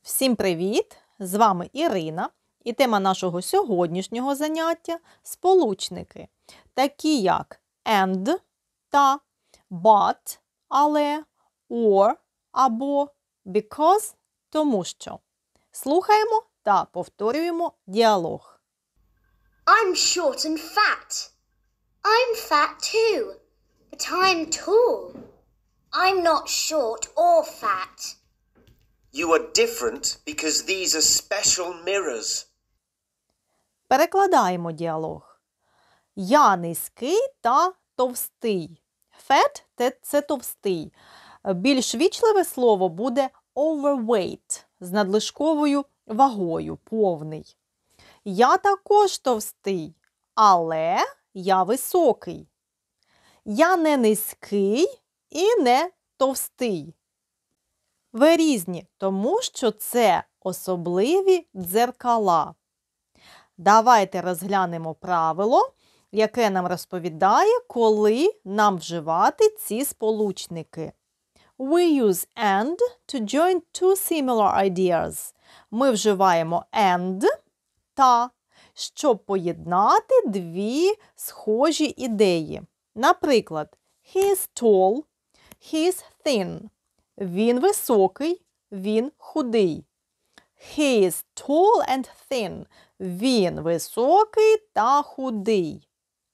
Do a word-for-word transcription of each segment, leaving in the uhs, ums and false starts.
Всім привіт! З вами Ірина і тема нашого сьогоднішнього заняття – сполучники, такі як and та, but – але, or або, because – тому що. Слухаємо та повторюємо діалог. I'm short and fat. I'm fat too, but I'm tall. I'm not short or fat. You are different because these are special mirrors. Перекладаємо діалог. Я низький та товстий. Fat – це товстий. Більш вічливе слово буде overweight з надлишковою вагою, повний. Я також товстий, але я високий. Я не низький і не товстий. Ви різні, тому що це особливі дзеркала. Давайте розглянемо правило, яке нам розповідає, коли нам вживати ці сполучники. We use and to join two similar ideas. Ми вживаємо and та, щоб поєднати дві схожі ідеї. Наприклад, he is tall, he is thin. Він високий, він худий. He is tall and thin. Він високий та худий.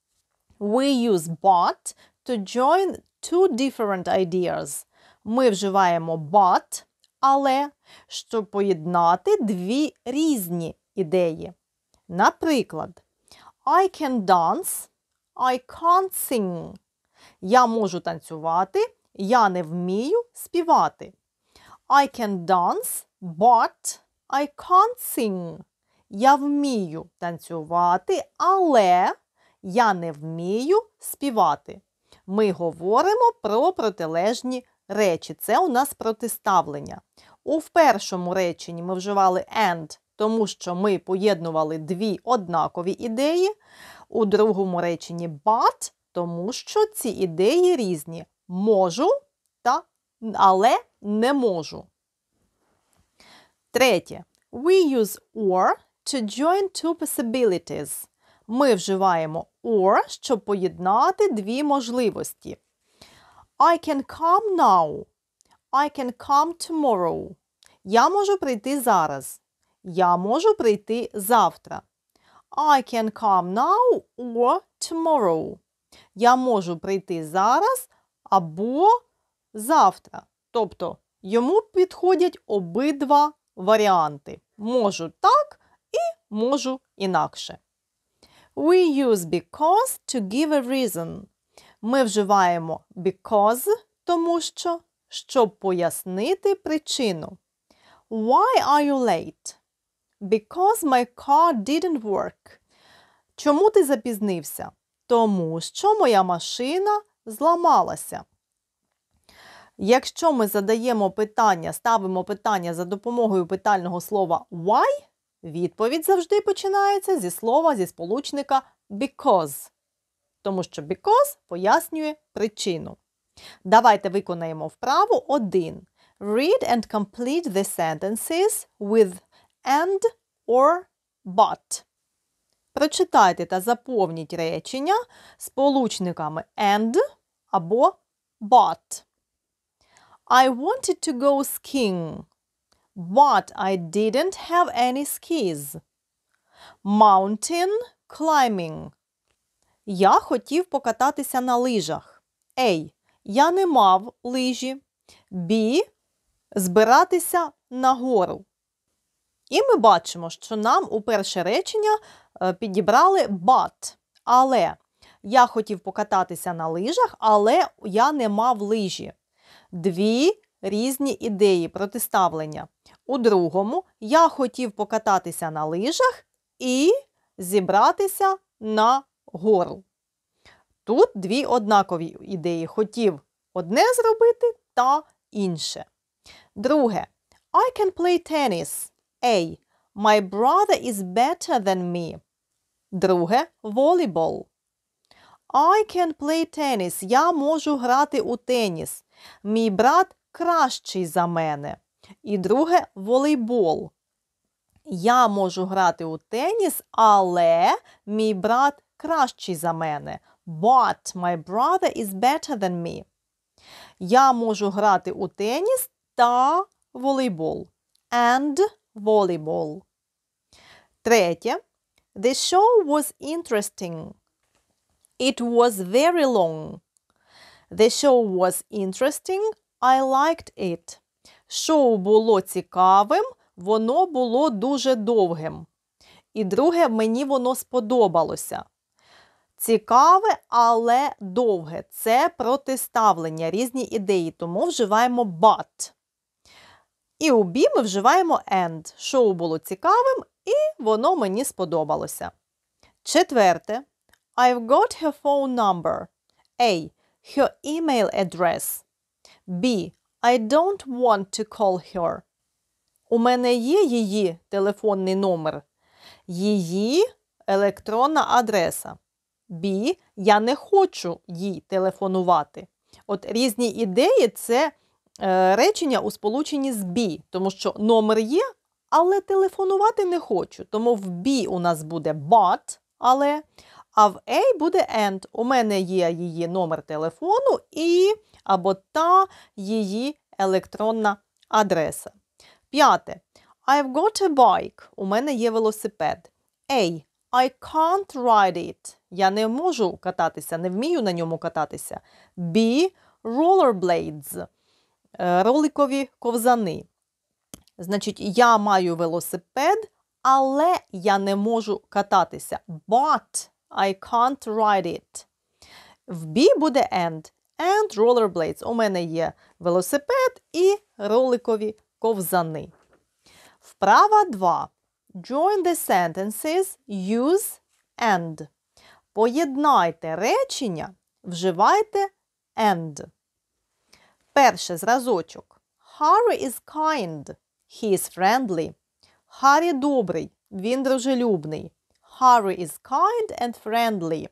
We use but to join two different ideas. Ми вживаємо but, але, щоб поєднати дві різні ідеї. Наприклад, I can dance, I can't sing. Я можу танцювати, я не вмію співати. I can dance, but I can't sing. Я вмію танцювати, але я не вмію співати. Ми говоримо про протилежні речі. Це у нас протиставлення. У першому реченні ми вживали and, тому що ми поєднували дві однакові ідеї. У другому реченні but, тому що ці ідеї різні. Можу, та, але не можу. Третє. We use or to join two possibilities. Ми вживаємо or, щоб поєднати дві можливості. I can come now. I can come tomorrow. Я можу прийти зараз. Я можу прийти завтра. I can come now or tomorrow. Я можу прийти зараз або завтра. Тобто, йому підходять обидва варіанти. Можу так і можу інакше. We use because to give a reason. Ми вживаємо because, тому що, щоб пояснити причину. Why are you late? Because my car didn't work. Чому ти запізнився? Тому що моя машина зламалася. Якщо ми задаємо питання, ставимо питання за допомогою питального слова why, відповідь завжди починається зі слова, зі сполучника because. Тому що because пояснює причину. Давайте виконаємо вправу один. Read and complete the sentences with and or but. Прочитайте та заповніть речення сполучниками and або but. I wanted to go skiing, but I didn't have any skis. Mountain climbing. Я хотів покататися на лижах. A. Я не мав лижі. B. Збиратися на гору. І ми бачимо, що нам у перше речення підібрали but. Але я хотів покататися на лижах, але я не мав лижі. Дві різні ідеї протиставлення. У другому я хотів покататися на лижах і зібратися на гору. Тут дві однакові ідеї. Хотів одне зробити та інше. Друге. I can play tennis. A. My brother is better than me. Друге. Volleyball. I can play tennis. Я можу грати у теніс. Мій брат кращий за мене. І друге – волейбол. Я можу грати у теніс, але мій брат кращий за мене. But my brother is better than me. Я можу грати у теніс та волейбол. And volleyball. Третє. The show was interesting. It was very long. The show was interesting. I liked it. Шоу було цікавим, воно було дуже довгим. І друге, мені воно сподобалося. Цікаве, але довге. Це протиставлення, різні ідеї, тому вживаємо but. І у be ми вживаємо and. Шоу було цікавим, і воно мені сподобалося. Четверте. I've got her phone number. A. Her email address. B. I don't want to call her. У мене є її телефонний номер. Її електронна адреса. B. Я не хочу їй телефонувати. От різні ідеї – це е, речення у сполученні з be, тому що номер є, але телефонувати не хочу. Тому в be у нас буде but, але, а в A буде and. У мене є її номер телефону і або та її електронна адреса. П'яте. I've got a bike. У мене є велосипед. A. I can't ride it. Я не можу кататися, не вмію на ньому кататися. B. Rollerblades. Роликові ковзани. Значить, я маю велосипед, але я не можу кататися. But I can't ride it. В B буде and. And rollerblades. У мене є велосипед і роликові ковзани. Вправа два. Join the sentences, use and. Поєднайте речення, вживайте and. Перше зразочок. Harry is kind. He is friendly. Харі добрий, він дружелюбний. Harry is kind and friendly.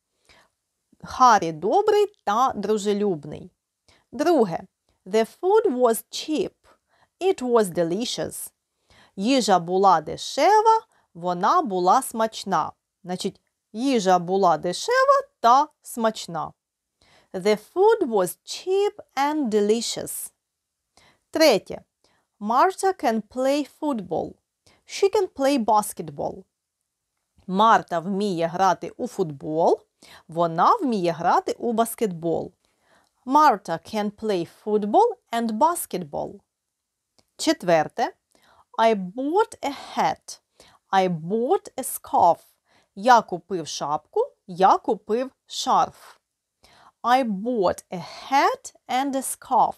Харі добрий та дружелюбний. Друге. The food was cheap. It was delicious. Їжа була дешева, вона була смачна. Значить, їжа була дешева та смачна. The food was cheap and delicious. Третє. Marta can play football. She can play basketball. Марта вміє грати у футбол, вона вміє грати у баскетбол. Marta can play football and basketball. Четверте. I bought a hat. I bought a scarf. Я купив шапку, я купив шарф. I bought a hat and a scarf.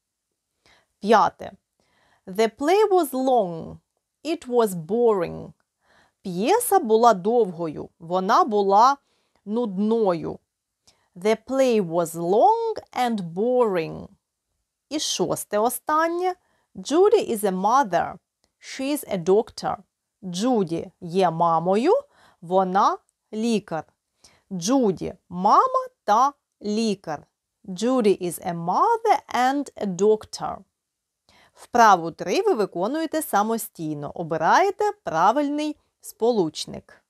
П'яте. The play was long. It was boring. П'єса була довгою, вона була нудною. The play was long and boring. І шосте останнє. Judy is a mother. She is a doctor. Джуді є мамою, вона лікар. Джуді – мама та лікар. Judy is a mother and a doctor. Вправу три ви виконуєте самостійно. Обираєте правильний сполучник.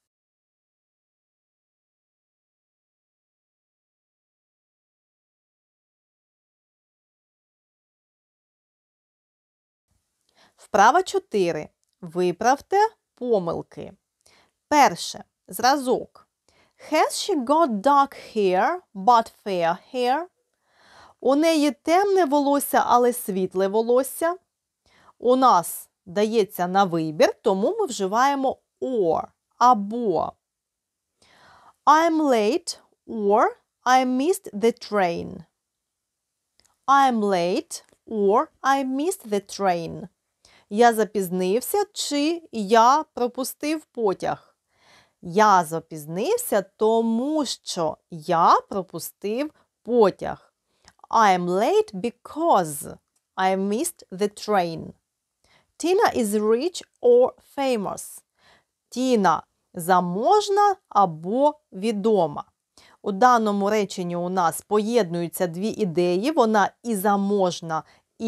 Вправа чотири. Виправте помилки. Перше. Зразок. Has she got dark hair, but fair hair? У неї темне волосся, але світле волосся. У нас дається на вибір, тому ми вживаємо or або. I'm late or I missed the train. I'm late or I missed the train. Я запізнився чи я пропустив потяг. Я запізнився, тому що я пропустив потяг. I'm late because I missed the train. Tina is rich or famous. Тіна заможна або відома. У даному реченні у нас поєднуються дві ідеї. Вона і заможна, і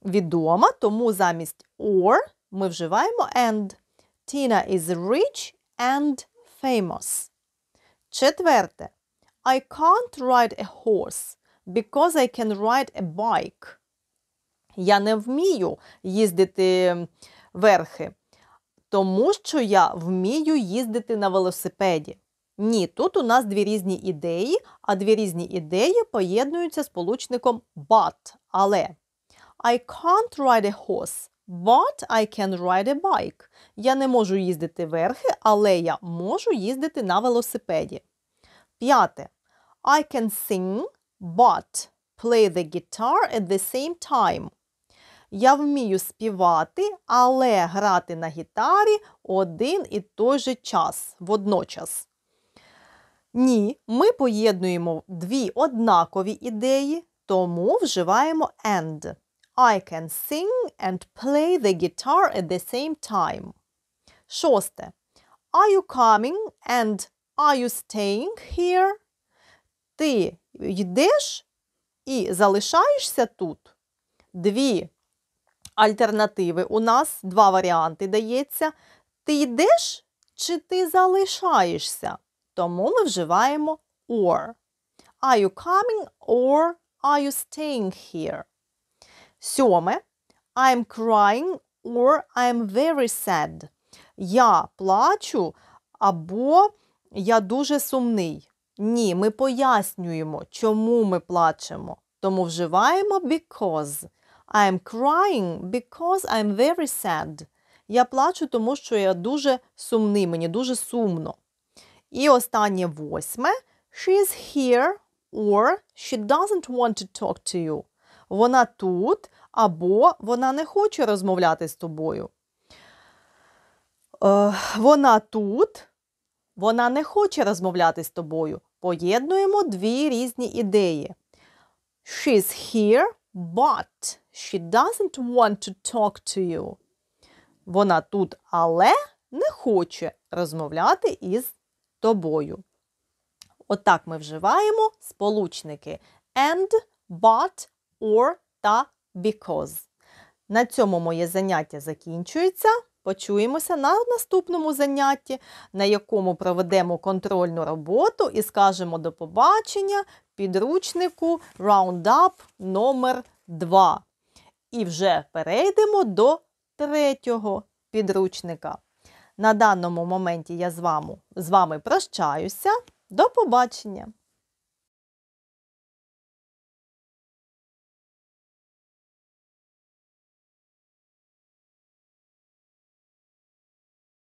відома, тому замість or ми вживаємо and. Tina is rich and famous. Четверте. I can't ride a horse because I can ride a bike. Я не вмію їздити верхи, тому що я вмію їздити на велосипеді. Ні, тут у нас дві різні ідеї, а дві різні ідеї поєднуються сполучником but, але. I can't ride a horse, but I can ride a bike. Я не можу їздити верхи, але я можу їздити на велосипеді. П'яте. I can sing, but play the guitar at the same time. Я вмію співати, але грати на гітарі один і той же час, водночас. Ні, ми поєднуємо дві однакові ідеї, тому вживаємо and. I can sing and play the guitar at the same time. Шосте. Are you coming and are you staying here? Ти йдеш і залишаєшся тут? Дві альтернативи у нас, два варіанти дається. Ти йдеш чи ти залишаєшся? Тому ми вживаємо or. Are you coming or are you staying here? Сьоме. I'm crying or I'm very sad. Я плачу або я дуже сумний. Ні, ми пояснюємо, чому ми плачемо. Тому вживаємо because. I'm crying because I'm very sad. Я плачу, тому що я дуже сумний, мені дуже сумно. І останнє восьме. She's here or she doesn't want to talk to you. Вона тут або вона не хоче розмовляти з тобою. Е, вона тут, вона не хоче розмовляти з тобою. Поєднуємо дві різні ідеї. She's here, but she doesn't want to talk to you. Вона тут, але не хоче розмовляти із тобою. Отак ми вживаємо сполучники and, but, or та because. На цьому моє заняття закінчується. Почуємося на наступному занятті, на якому проведемо контрольну роботу і скажемо до побачення підручнику Roundup номер два. І вже перейдемо до третього підручника. На даному моменті я з вами, з вами прощаюся. До побачення!